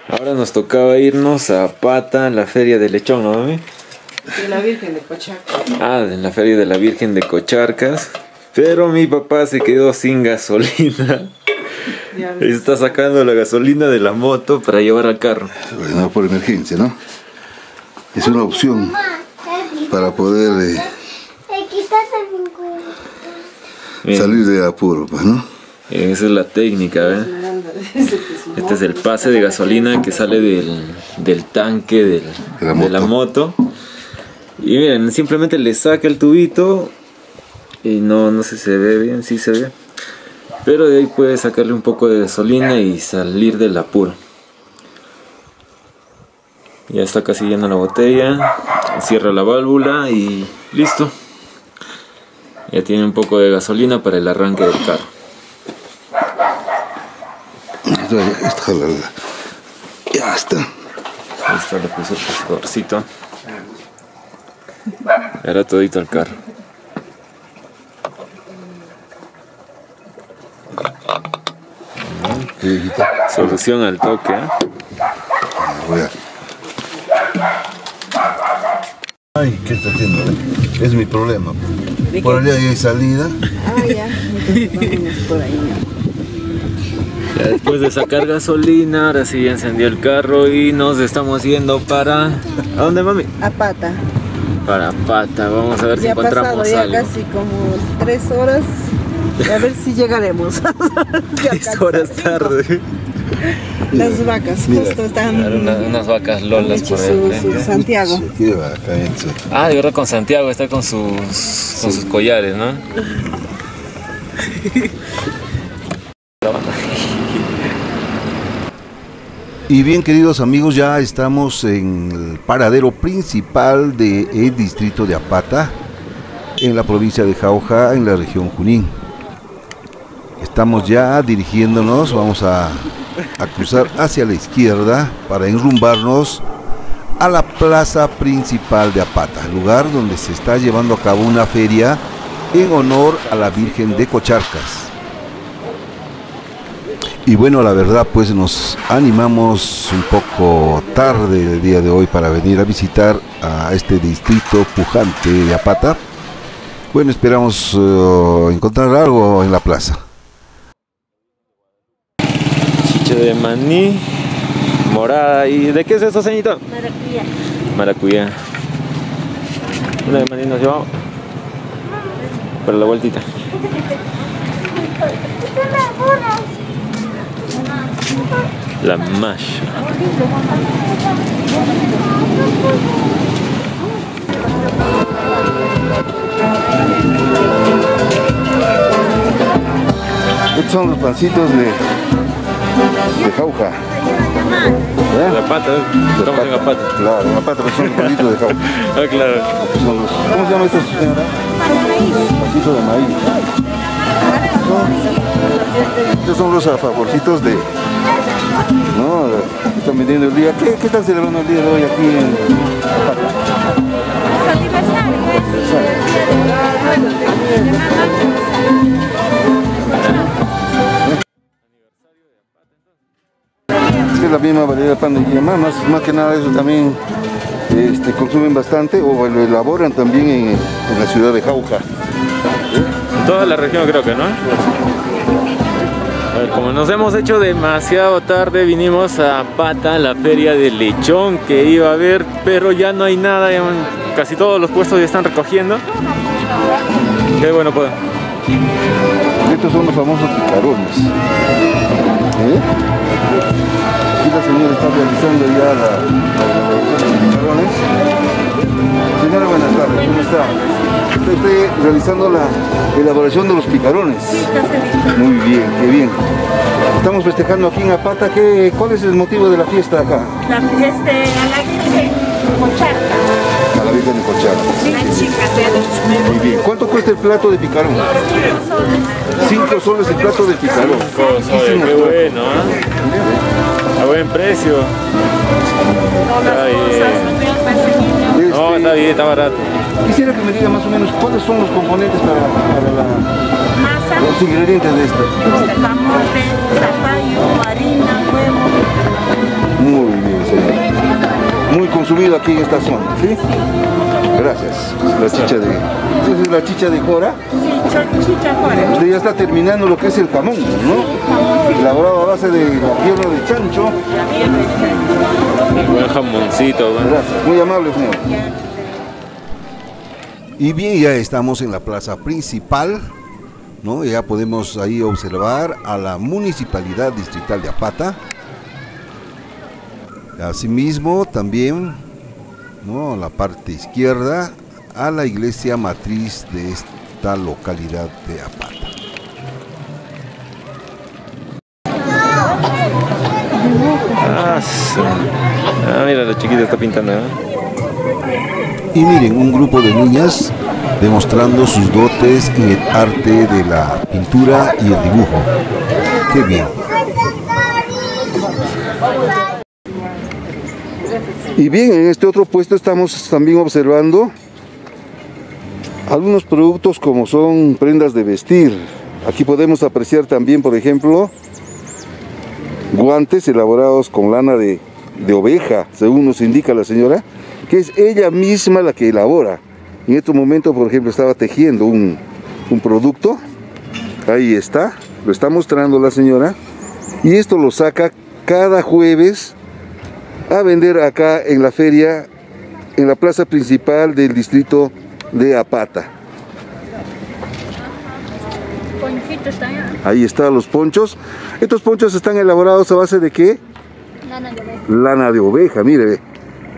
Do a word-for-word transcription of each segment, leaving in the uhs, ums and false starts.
Ahora nos tocaba irnos a Pata, la feria de Lechón, ¿no, mami? De la Virgen de Cocharcas. Ah, en la feria de la Virgen de Cocharcas. Pero mi papá se quedó sin gasolina. Está sacando la gasolina de la moto para llevar al carro. Bueno, por emergencia, ¿no? Es una opción para poder eh, salir de apuro, pues, ¿no? Esa es la técnica, ¿eh? Este es el pase de gasolina que sale del, del tanque del, de, la de la moto. Y miren, simplemente le saca el tubito y no, no sé si se ve bien, sí se ve. Pero de ahí puede sacarle un poco de gasolina y salir del apuro. Ya está casi llena la botella, cierra la válvula y listo. Ya tiene un poco de gasolina para el arranque del carro. Esta, la, la. Ya está. Ahí está, le puse el pasadorcito. Ahora todito al carro. Solución al toque, ¿eh? Voy a... Ay, ¿qué está haciendo? Es mi problema. Por allá hay salida. Ah, ya. Por ahí. Ya después de sacar gasolina, ahora sí ya encendió el carro y nos estamos yendo para... ¿A dónde, mami? A Pata. Para Pata, vamos a ver si ya encontramos pasado, ya algo. casi como tres horas. A ver si llegaremos. Tres horas tarde. Las vacas Mira, justo están... Una, unas vacas lolas por ahí. Su, su Santiago. Qué bacán, eso. Ah, de verdad con Santiago, está con sus, con sus collares, ¿no? Y bien, queridos amigos, ya estamos en el paradero principal del distrito de Apata, en la provincia de Jauja, en la región Junín. Estamos ya dirigiéndonos, vamos a, a cruzar hacia la izquierda para enrumbarnos a la plaza principal de Apata, lugar donde se está llevando a cabo una feria en honor a la Virgen de Cocharcas. Y bueno, la verdad, pues nos animamos un poco tarde el día de hoy para venir a visitar a este distrito pujante de Apata. Bueno, esperamos uh, encontrar algo en la plaza. Chicha de maní, morada. ¿Y de qué es eso, señorito? Maracuyá. Maracuyá. Una de maní nos llevamos para la vueltita. La masha. Estos son los pancitos de, de Jauja. ¿Eh? La pata, estamos en la pata. Claro, en la pata, pero son los pancitos de Jauja. Ah, claro. Son los, ¿cómo se llama estos, señora? Pancitos de maíz. Son, estos son los favorcitos de... No, están vendiendo el día. ¿Qué, qué están celebrando el día de hoy aquí en Apata? Su aniversario, Es la misma variedad de pan de yema, más, más que nada eso también este, consumen bastante o lo elaboran también en, en la ciudad de Jauja. En toda la región creo que, ¿no? A ver, como nos hemos hecho demasiado tarde, vinimos a Pata, la feria de lechón que iba a haber, pero ya no hay nada, ya casi todos los puestos ya están recogiendo. Qué bueno, pues. Estos son los famosos picarones. ¿Eh? Aquí la señora está realizando ya la, la elaboración de picarones. Señora, buenas tardes, ¿cómo está? Está usted realizando la elaboración de los picarones. Muy bien, qué bien. Estamos festejando aquí en Apata. ¿Qué, ¿Cuál es el motivo de la fiesta acá? La fiesta a la Virgen Cocharcas. A la Virgen de Cocharcas. Sí, la chica. Muy bien. ¿Cuánto cuesta el plato de picarón? Cinco soles el plato de picarón. Oye, qué bueno, ¿eh? A buen precio. Está bien. No, está bien, está barato. Quisiera que me diga más o menos cuáles son los componentes para, para la, Masa, los ingredientes de esto. camote, zapallo, harina, huevo. Muy consumido aquí en esta zona, ¿sí? Gracias. La chicha de... ¿Esa es la chicha de jora? Sí, chicha jora. Usted ya está terminando lo que es el jamón, ¿no? Elaborado a base de la pierna de chancho. El buen jamoncito, bueno. Gracias, muy amable, señor. Y bien, ya estamos en la plaza principal, ¿no? Ya podemos ahí observar a la Municipalidad Distrital de Apata. Asimismo, también, ¿no?, a la parte izquierda, a la iglesia matriz de esta localidad de Apata. Ah, sí. Ah, mira, la chiquita está pintando, ¿eh? Y miren, un grupo de niñas demostrando sus dotes en el arte de la pintura y el dibujo. ¡Qué bien! Y bien, en este otro puesto estamos también observando algunos productos como son prendas de vestir. Aquí podemos apreciar también, por ejemplo, guantes elaborados con lana de, de oveja, según nos indica la señora, que es ella misma la que elabora. En este momento, por ejemplo, estaba tejiendo un, un producto. Ahí está, lo está mostrando la señora. Y esto lo saca cada jueves a vender acá en la feria, en la plaza principal del distrito de Apata. Ponchitos también. Ahí están los ponchos. Estos ponchos están elaborados a base de ¿qué? Lana de oveja. Lana de oveja, mire, ve.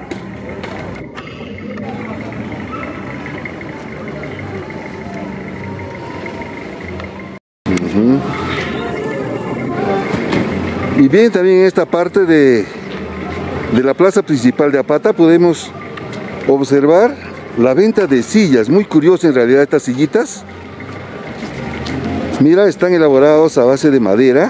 Uh-huh. Y bien, también en esta parte de, de la plaza principal de Apata podemos observar la venta de sillas. Muy curiosa en realidad estas sillitas. Mira, están elaborados a base de madera.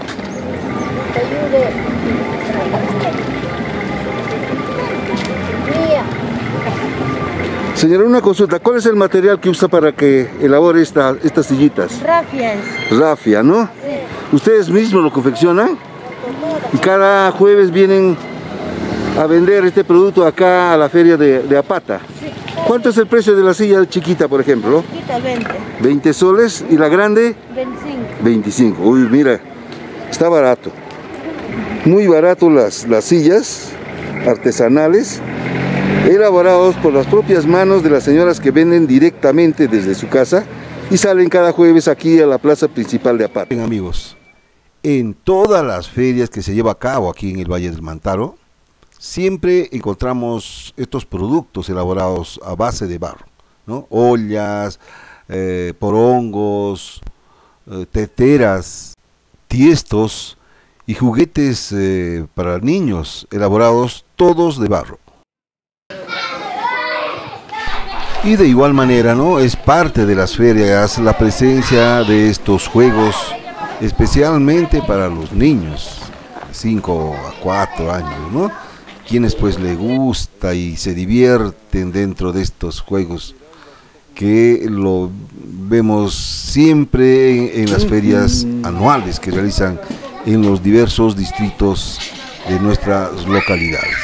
Señora, una consulta, ¿cuál es el material que usa para que elabore esta, estas sillitas? Rafia es. Rafia, ¿no? Sí. ¿Ustedes mismos lo confeccionan? Y cada jueves vienen a vender este producto acá a la feria de, de Apata. Sí. ¿Cuánto es el precio de la silla chiquita, por ejemplo? Chiquita, veinte. veinte soles. ¿Y la grande? veinticinco. veinticinco. Uy, mira, está barato. Muy barato las, las sillas artesanales, elaborados por las propias manos de las señoras que venden directamente desde su casa y salen cada jueves aquí a la plaza principal de Apata. Bien, amigos, en todas las ferias que se lleva a cabo aquí en el Valle del Mantaro, siempre encontramos estos productos elaborados a base de barro, ¿no? Ollas, eh, porongos, eh, teteras, tiestos y juguetes eh, para niños elaborados todos de barro. Y de igual manera, ¿no?, es parte de las ferias la presencia de estos juegos, especialmente para los niños, cinco a cuatro años, ¿no? Quienes pues les gusta y se divierten dentro de estos juegos, que lo vemos siempre en, en las ferias anuales que realizan en los diversos distritos de nuestras localidades.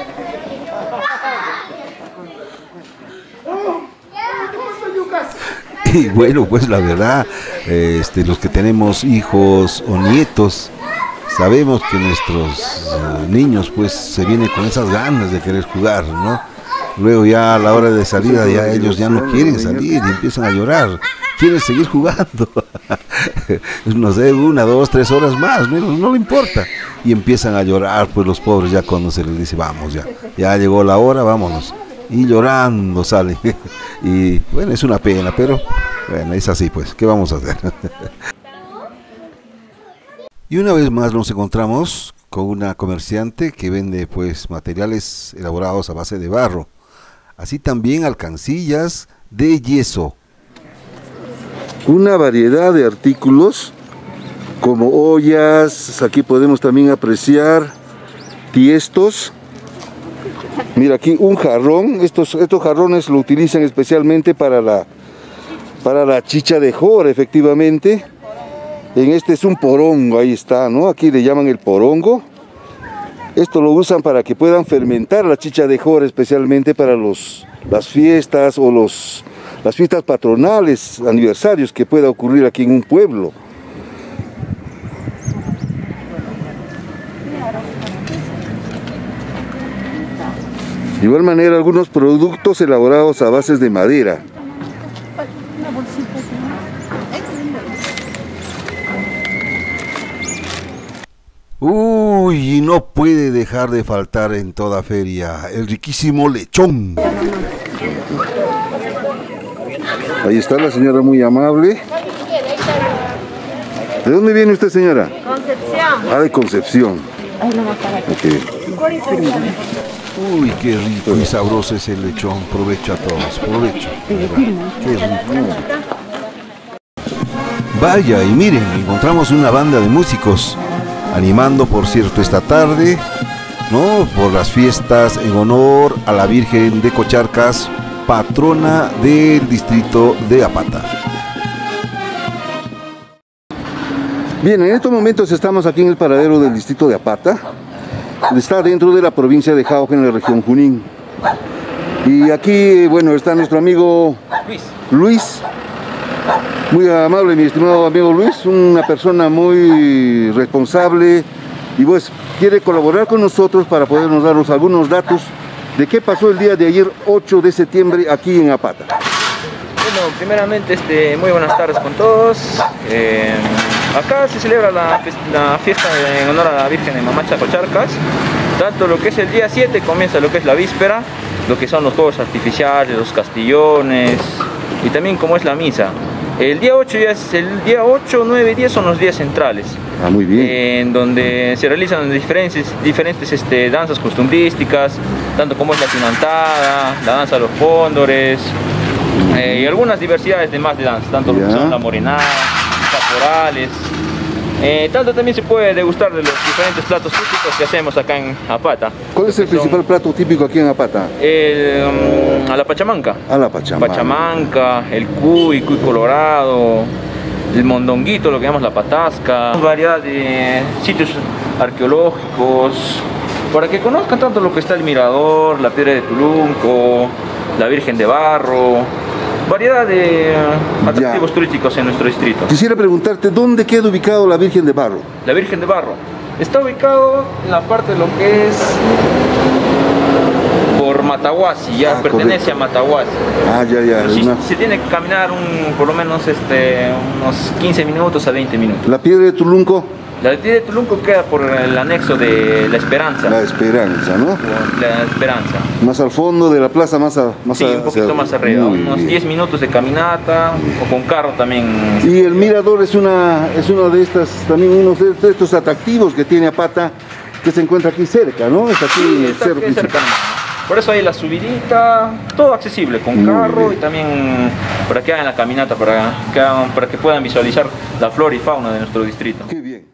Y bueno, pues la verdad, este, los que tenemos hijos o nietos, sabemos que nuestros uh, niños pues se vienen con esas ganas de querer jugar, ¿no? Luego ya a la hora de salida ya ellos ya no quieren salir y empiezan a llorar, quieren seguir jugando, no sé, una, dos, tres horas más, no, no le importa, y empiezan a llorar pues los pobres ya cuando se les dice vamos ya, ya llegó la hora, vámonos. Y llorando sale. Y bueno, es una pena, pero bueno, es así pues, ¿qué vamos a hacer? Y una vez más nos encontramos con una comerciante que vende pues materiales elaborados a base de barro, así también alcancillas de yeso. Una variedad de artículos como ollas, aquí podemos también apreciar tiestos. Mira aquí un jarrón, estos, estos jarrones lo utilizan especialmente para la, para la chicha de jora, efectivamente. En este es un porongo, ahí está, ¿no? Aquí le llaman el porongo. Esto lo usan para que puedan fermentar la chicha de jora, especialmente para los, las fiestas o los, las fiestas patronales, aniversarios que pueda ocurrir aquí en un pueblo. De igual manera, algunos productos elaborados a bases de madera. Uy, y no puede dejar de faltar en toda feria el riquísimo lechón. Ahí está la señora muy amable. ¿De dónde viene usted, señora? Concepción. Ah, de Concepción. Okay. Uy, qué rico y sabroso es el lechón. Provecho a todos, provecho. Qué rico. Vaya, y miren, encontramos una banda de músicos animando, por cierto, esta tarde, ¿no? Por las fiestas en honor a la Virgen de Cocharcas, patrona del distrito de Apata. Bien, en estos momentos estamos aquí en el paradero del distrito de Apata. Está dentro de la provincia de Jauja, en la región Junín. Y aquí, bueno, está nuestro amigo Luis. Luis. Muy amable, mi estimado amigo Luis, una persona muy responsable y pues quiere colaborar con nosotros para podernos darnos algunos datos de qué pasó el día de ayer, ocho de septiembre, aquí en Apata. Bueno, primeramente, este, muy buenas tardes con todos. Eh, acá se celebra la, la fiesta en honor a la Virgen de Mamacha Cocharcas. Tanto lo que es el día siete comienza lo que es la víspera, lo que son los fuegos artificiales, los castillones y también como es la misa. El día ocho, ya es el día ocho, nueve y diez son los días centrales. Ah, muy bien. En donde se realizan diferentes, diferentes este, danzas costumbrísticas, tanto como es la pinantada, la danza de los cóndores, eh, y algunas diversidades de más de danzas, tanto lo que son la morenada, caporales. Eh, tanto también se puede degustar de los diferentes platos típicos que hacemos acá en Apata. ¿Cuál es el principal plato típico aquí en Apata? El, um, a la pachamanca. A la pachamanca. Pachamanca, el cuy, cuy colorado, el mondonguito, lo que llamamos la patasca, variedad de sitios arqueológicos, para que conozcan tanto lo que está el mirador, la piedra de Tulunco, la Virgen de Barro, variedad de atractivos ya. turísticos en nuestro distrito. Quisiera preguntarte, ¿dónde queda ubicado la Virgen de Barro? La Virgen de Barro está ubicado en la parte de lo que es por Matahuasi, ya ah, pertenece correcto. a Matahuasi. Ah, ya, ya. Si, una... Se tiene que caminar un, por lo menos este, unos quince minutos a veinte minutos. ¿La piedra de Tulunco? La piedra de Tulunco queda por el anexo de La Esperanza. La Esperanza, ¿no? La Esperanza. Más al fondo de la plaza, más a, más Sí, a, un poquito hacia... más arriba, Muy unos bien. diez minutos de caminata o con carro también. Y el mirador es una es uno de estas, también uno de estos atractivos que tiene Apata, que se encuentra aquí cerca, ¿no? Es aquí sí, el cerro aquí cerca. Por eso hay la subidita, todo accesible, con carro y también para que hagan la caminata, para que, hagan, para que puedan visualizar la flora y fauna de nuestro distrito. Qué bien.